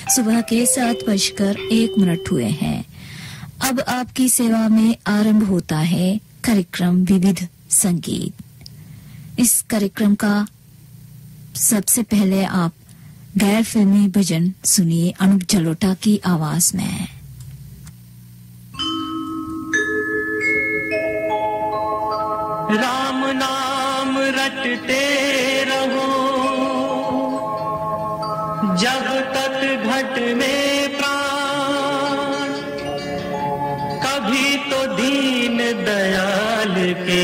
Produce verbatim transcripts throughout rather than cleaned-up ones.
सुबह के सात बजकर एक मिनट हुए हैं। अब आपकी सेवा में आरंभ होता है कार्यक्रम विविध संगीत। इस कार्यक्रम का सबसे पहले आप गैर फिल्मी भजन सुनिए अनूप जलोटा की आवाज में। राम नाम रटते रहो जब तक घट में प्राण, कभी तो दीन दयाल के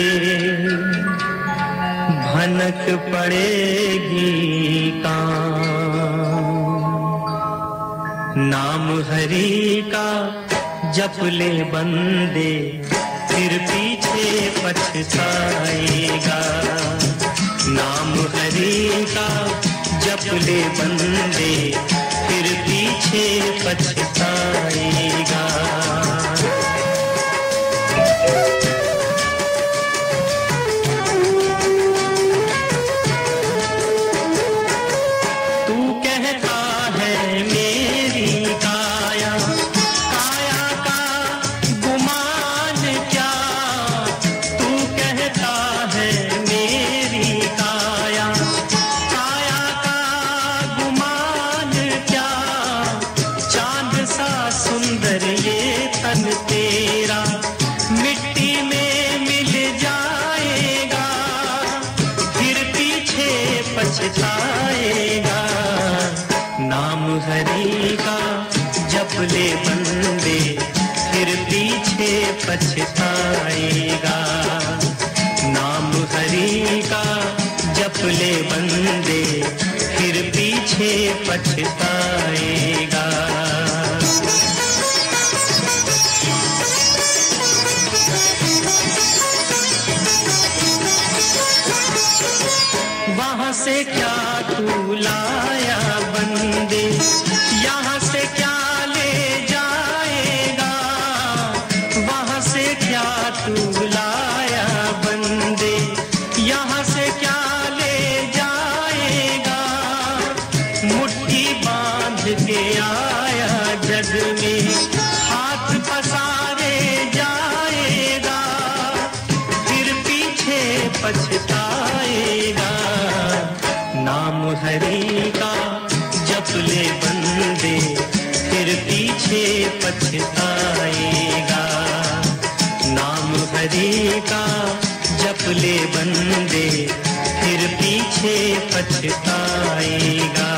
भनक पड़ेगी कान। नाम हरि का जप ले बंदे फिर पीछे पछताएगा। नाम हरि का जप ले बंदे फिर पीछे पछताएगा। तू कहता है मेरी काया, काया का गुमान क्या। तू कहता है मेरी काया, काया का गुमान क्या। चांद सा सुंदर ये तन तेरा मिट्टी में मिल जाएगा, फिर पीछे पछताएगा। नाम हरि का जप ले बंदे फिर पीछे पछताएगा। नाम हरि का जप ले बंदे फिर पीछे पछताएगा। वहां से क्या तू लाया बंदे, यहाँ से क्या ले जाएगा। वहां से क्या तू लाया बंदे, यहाँ से क्या ले जाएगा। मुट्ठी बांध के आया जग में, हाथ पसारे जाएगा, फिर पीछे पछताएगा। नाम हरि का जप ले बंदे फिर पीछे पछताएगा। नाम हरि का जप ले बंदे फिर पीछे पछताएगा।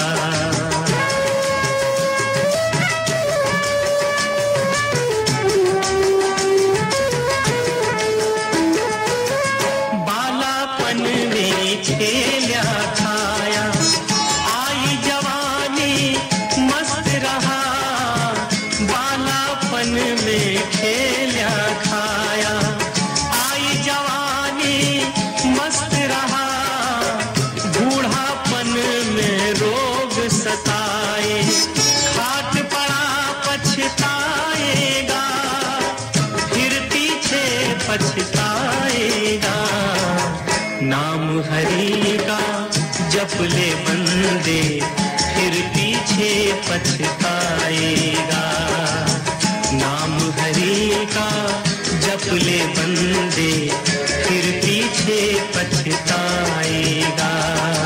बालापन में खेला खाया, आई जवानी मस्त रहा। बालापन में खेला खाया, आई जवानी मस्त रहा। बूढ़ापन में रोग सताए, खाट पड़ा पछताएगा, फिर पीछे पछताएगा। नाम हरि का जप ले बंदे फिर पीछे पछताएगा। नाम हरि का जप ले बंदे फिर पीछे पछताएगा।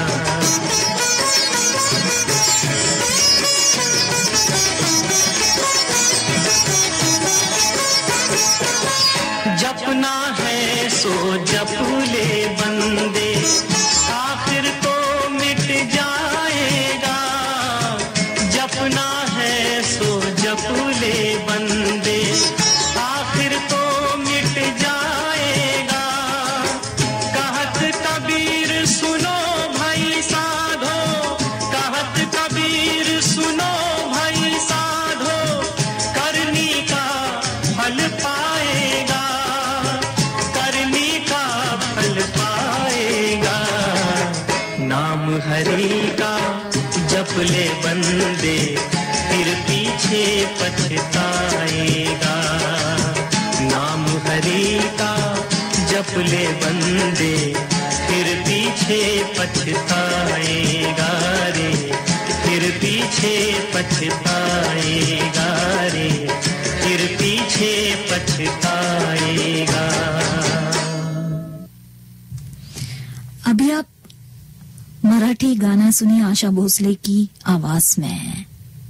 जपना है सो जप ले बंदे, आखिर तो मिट जाएगा। जपना है सो जप ले बंदे, आखिर तो मिट जाएगा। कहत कबीर सुनो भाई साधो, कहत कबीर सुनो भाई साधो, करनी का फल पाएगा, करनी का फल पाएगा। नाम हरि का जप ले बंदे फिर पीछे पछताएगा। नाम हरि का जप ले बंदे फिर पीछे पछताएगा रे, फिर पीछे पछताएगा रे, फिर पीछे पछताएगा। अभी आप मराठी गाना सुनिए आशा भोसले की आवाज में।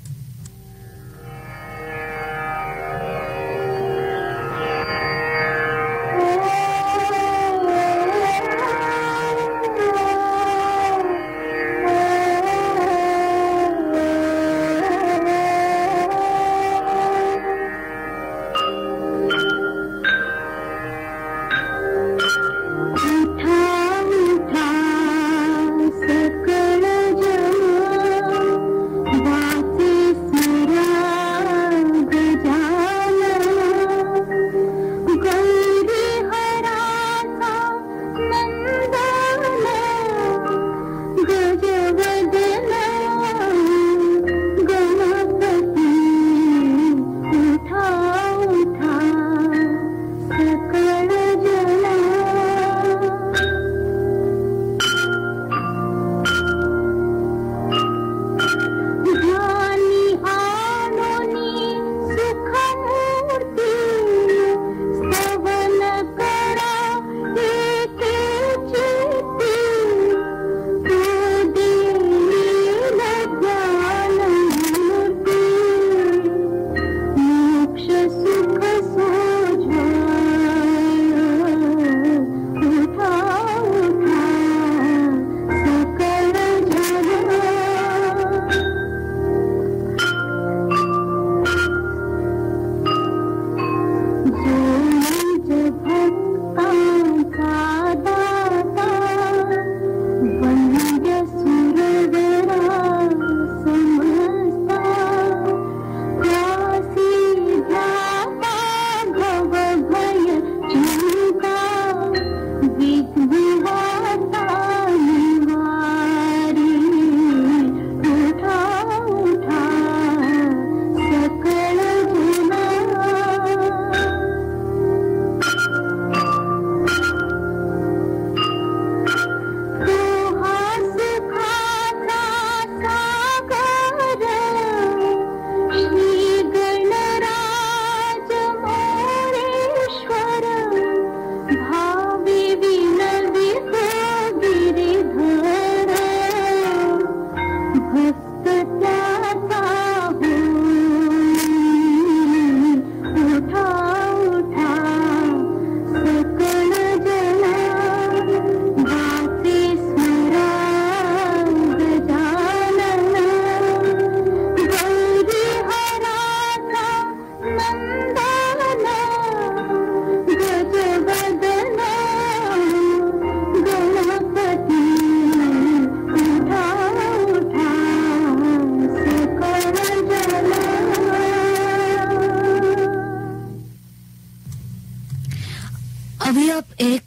अभी आप एक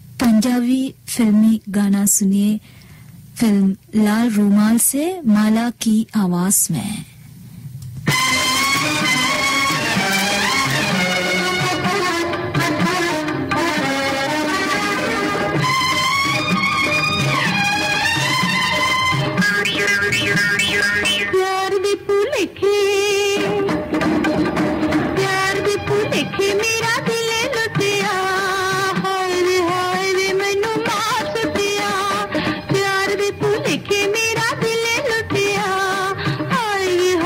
पंजाबी फिल्मी गाना सुनिए फिल्म लाल रूमाल से माला की आवाज में। प्यार दी पुलेखे प्यार दी पुलेखे मेरा दिल लुटिया, हाय रे हाय रे मैनू मार सुटिया। प्यार दी पुलेखे मेरा दिल लुटिया, हाय रे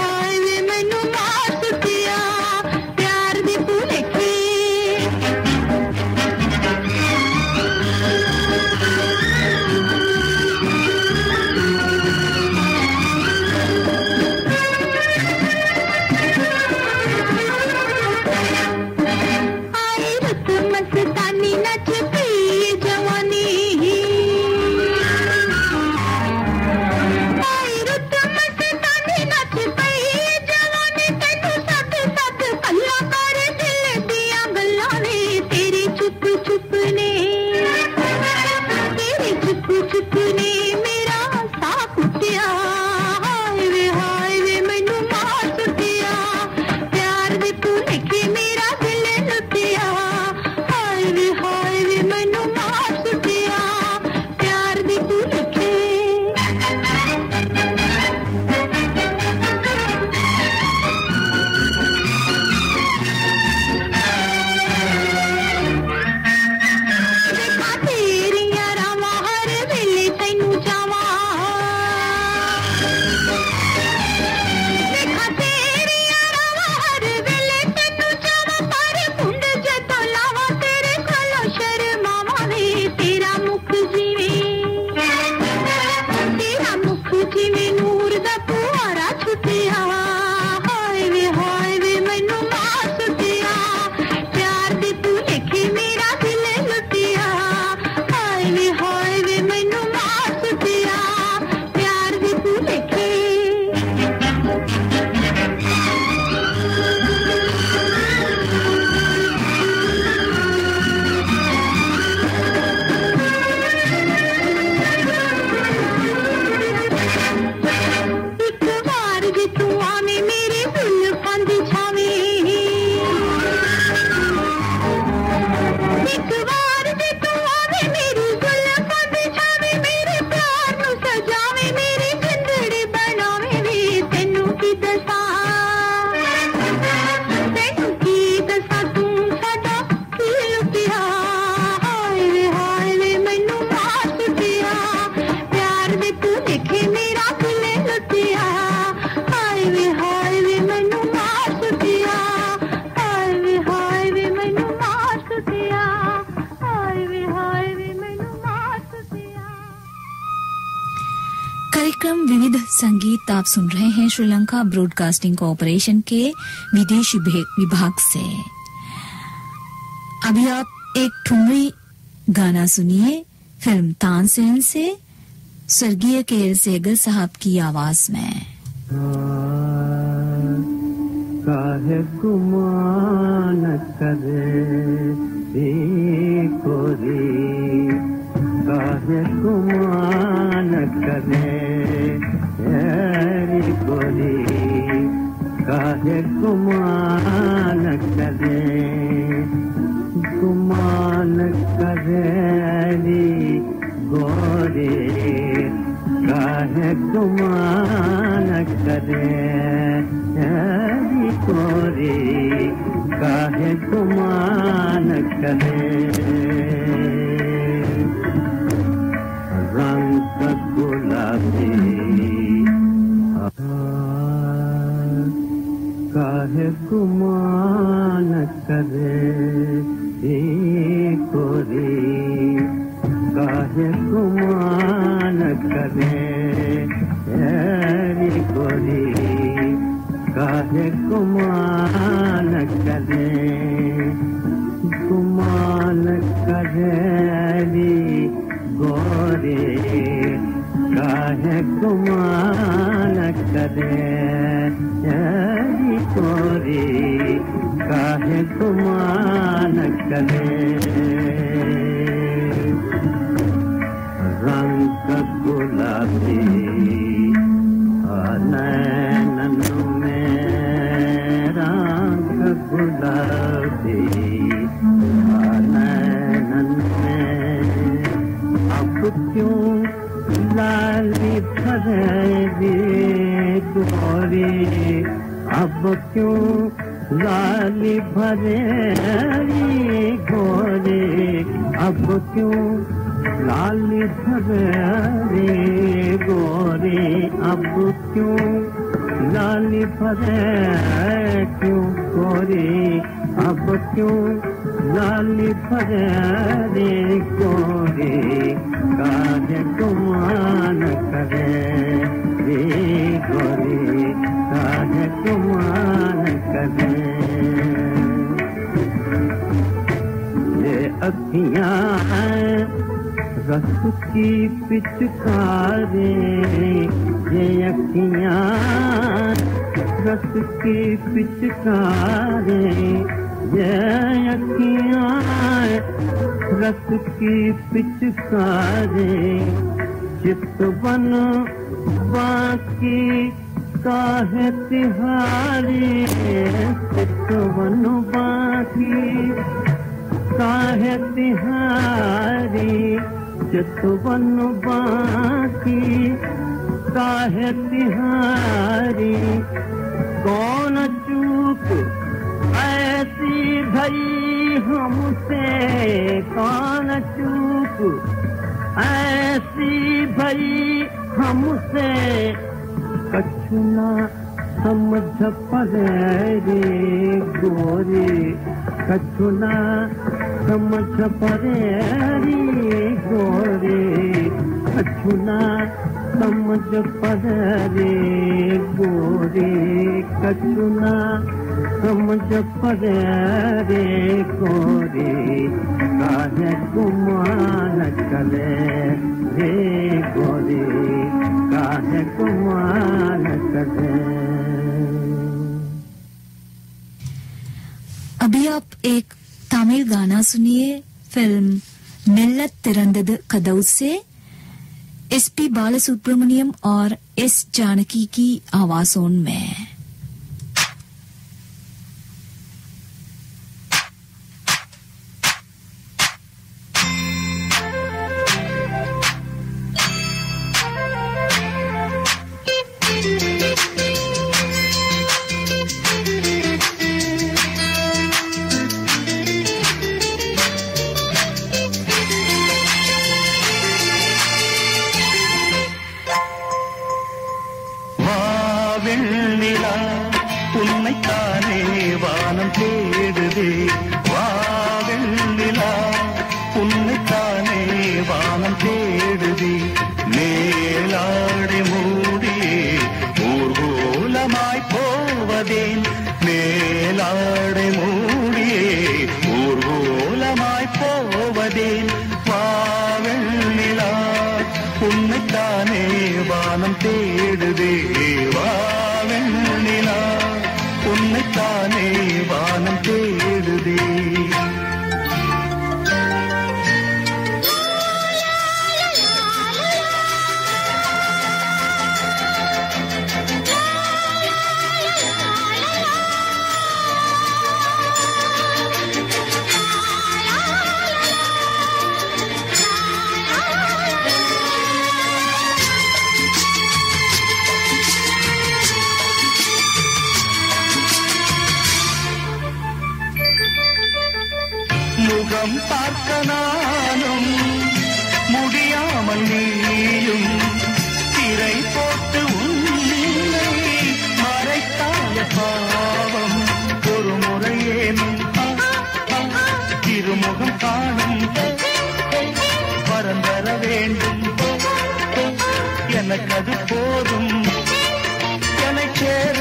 संगीत आप सुन रहे हैं श्रीलंका ब्रॉडकास्टिंग कॉरपोरेशन के विदेशी विभाग से। अभी आप एक ठुमरी गाना सुनिए फिल्म तानसेन से, स्वर्गीय के एल सेगल साहब की आवाज में। काहे गुमान करे कोरी, काहे गुमान करे कोरी, काहे गुमान करे, गुमान करे गोरे, काहे गुमान करे गोरे, काहे गुमान करे। रंग गुलाबी काहे गुमान करे गोरे, काहे गुमान करे गोरे, काहे गुमान करे, गुमान करे गोरे, काहे गुमान करे गोरे, काहे गुमान करे। रंग गुलाबी नैनन में, रंग गुलाबी नैनन में, अब क्यों लाली भरे गोरी, अब क्यों लाली भरे गोरी, अब क्यों लाली भरे गोरी, अब क्यों लाली भरे क्यों गोरी, अब क्यों लाली भरे गोरी, काहे गुमान करे रे गोरी, काहे गुमान करे। ये अखियां रस की पिचकारे, ये अखियां रस की पिचकारे, ये अखियां रस की पिचकारे, चितवन बाकी काहे तिहारी, चितवन बाकी काहे तिहारी, चितवन बाकी काहे तिहारी, कौन चूक ऐसी भई हमसे, कौन चूक ऐसी भई हमसे, कछु ना समझ पड़े रे गोरी, कछु ना समझ पड़े रे गोरी, कछु ना समझ पड़े रे गोरी, कछु ना समझ पड़े रे गोरी, काहे गुमान करे रे गोरी, काहे गुमान करे। अभी आप एक तमिल गाना सुनिए फिल्म मिल्लत तिरंदद कदौ से, एस पी बालसुब्रमण्यम और एस जानकी की आवाजों में। వెన్నెల உன்னைத்தானே வானம் தேடுதே. முகம் பார்க்க நானும் முடியாமல் நீயும் திரை போட்டு உன்னை மறைத்தாய பாவம் ஒரு முறையேனும் திருமுகம் காணும் வரந்தர வேண்டும் எனக்கு அது போதும் என்னை சேர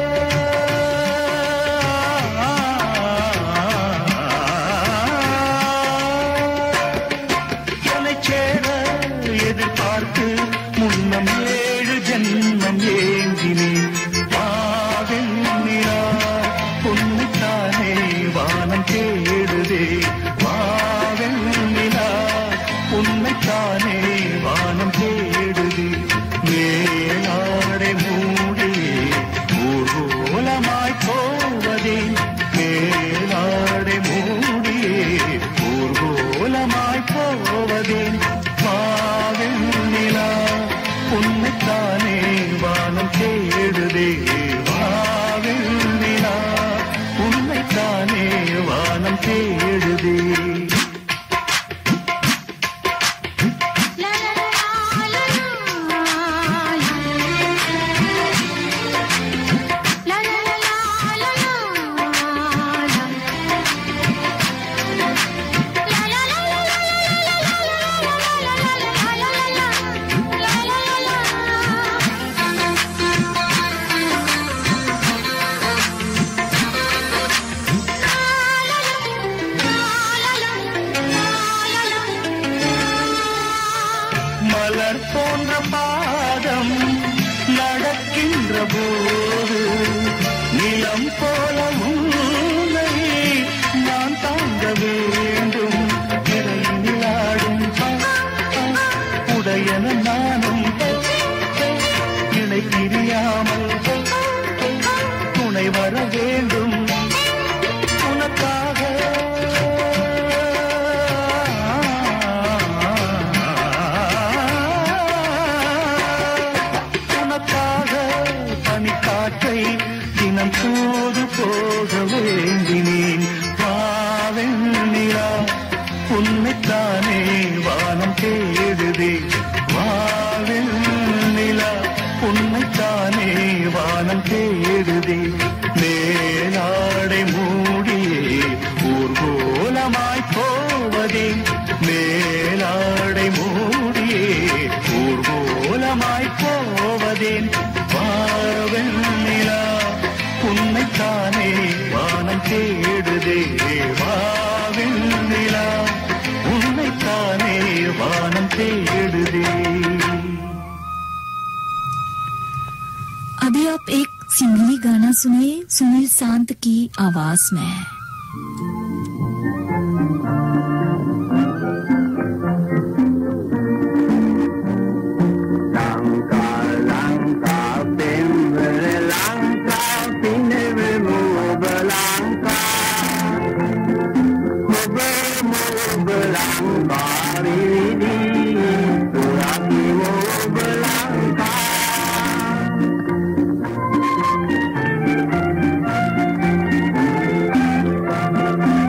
எதிர்பார்த்து முன்னம் ஏழு ஜன்மம் ஏங்கினேன். வாவெண்ணிலா உன்னைத்தானே வானம் தேடுதே. வாவெண்ணிலா உன்னைத்தானே வானம் தேடுதே. மேலாடை மூடியே ஊர்வலமாய் போவதே. மேலாடை மூடியே ஊர்வலமாய் போவதே. வாவெண்ணிலா உன்னைத்தானே வானம் தேடுதே. வாவெண்ணிலா உன்னைத்தானே வானம் தேடுதே. மலர் போன்ற பாதம் நடக்கின்ற போது நிலம் போல உன்னை நான் தாங்க வேண்டும். இடையிலாடும் உடையன நானும் இணை பிரியாமல் துணை வர வேண்டும் உனக்காக. தினம் தூது போக வேண்டினேன். வாவெண்ணிலா உன்னைத்தானே வானம் தேடுதே. வாவெண்ணிலா உன்னைத்தானே வானம் தேடுதே. மேலாடை மூடியே ஊர்வலமாய் போவதே. மேலாடை மூடியே ஊர்வலமாய் போவதே. வாவெண்ணிலா உன்னைத்தானே வானம் தேடுதே. வாவெண்ணிலா உன்னைத்தானே வானம் தேடுதே. अभी आप एक सिंगली गाना सुनिए सुनील सांत की आवाज में. Belangka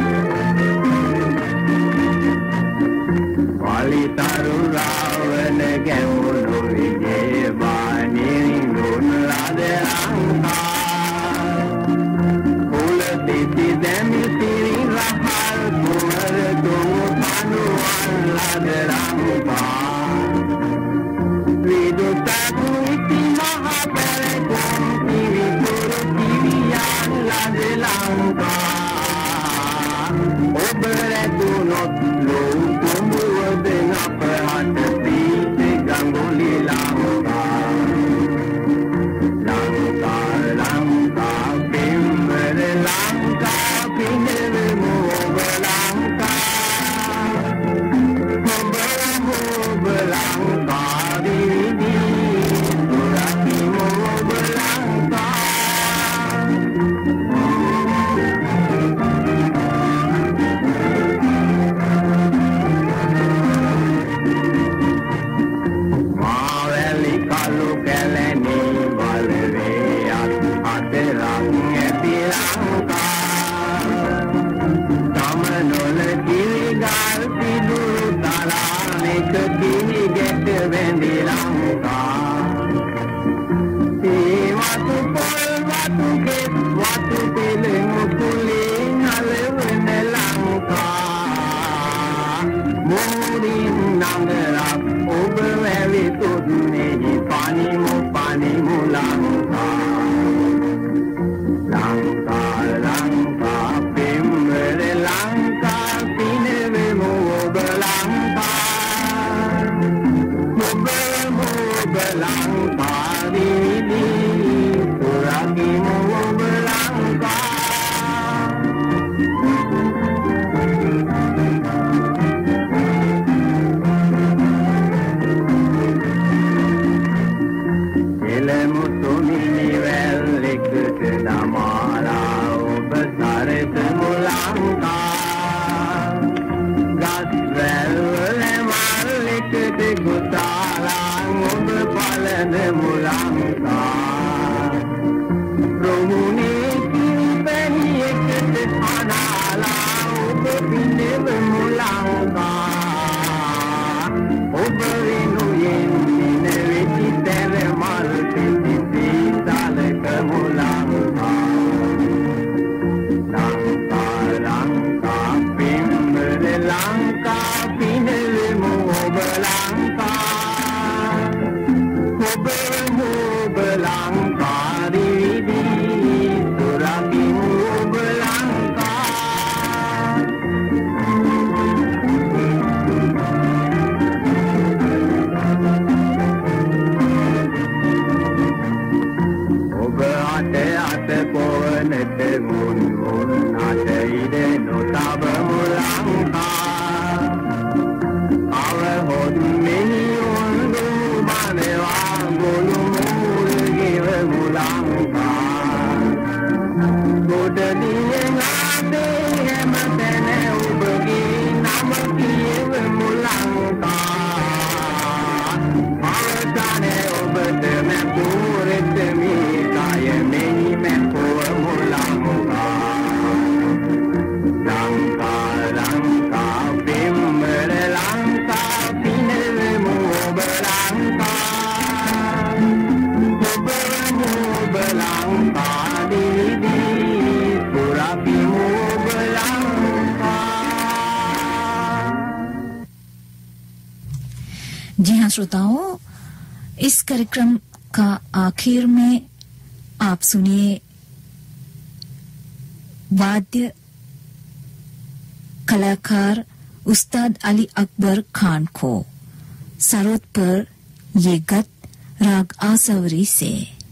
පොවනට මුන් මුන් අතයිද නොතබමුලංකා අවහොත් මිනිඔන්දු මනවා ගොළු මූල්ගෙව මුලංකා ගොඩලියෙන් ආදේ හැමතැන ඔබගේ නම කියව මුලංකා අවසානය ඔබට මැපුරෙට මේ කය මෙහි මැපුව මුලංකා ලංකා ලංකා පෙම්බර ලංකා පිනවමු ඔබ ලංකා ඔබවමු ඔබ ලංකා දිවිදී පුරපිමු ඔබ लंका। जी हाँ श्रोताओं, इस कार्यक्रम का आखिर में आप सुनिए वाद्य कलाकार उस्ताद अली अकबर खान को सरोद पर ये गत राग आसवरी से।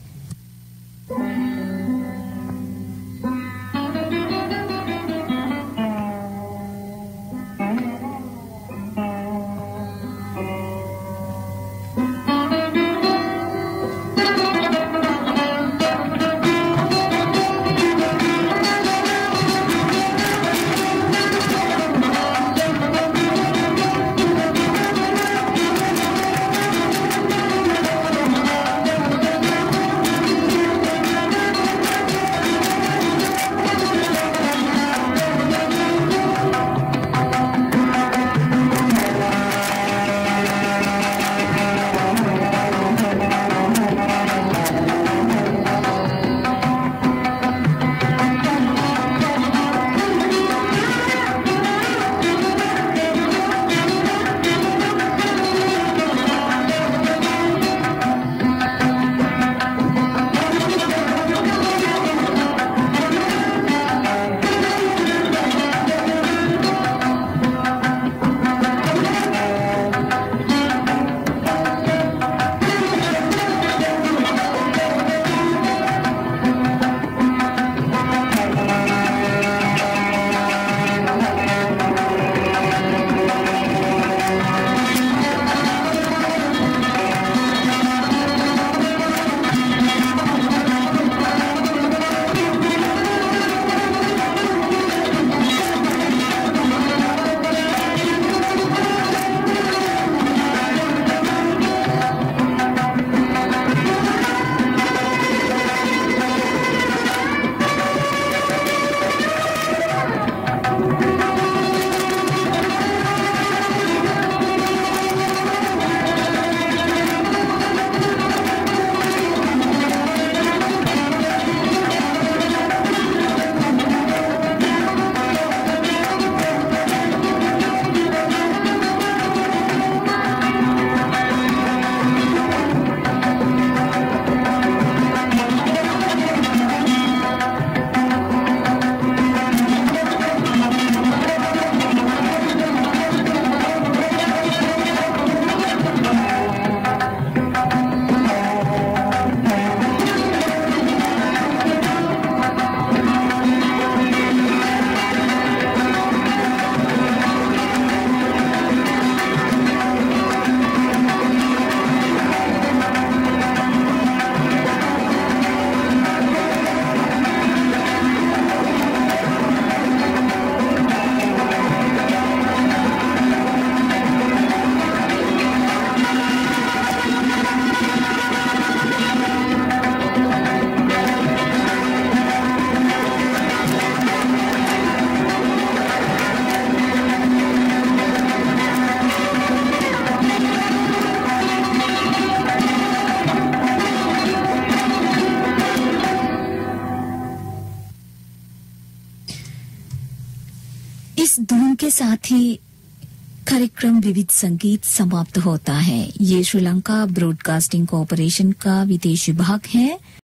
इस धुन के साथ ही कार्यक्रम विविध संगीत समाप्त होता है। ये श्रीलंका ब्रॉडकास्टिंग कॉरपोरेशन का विदेश विभाग है।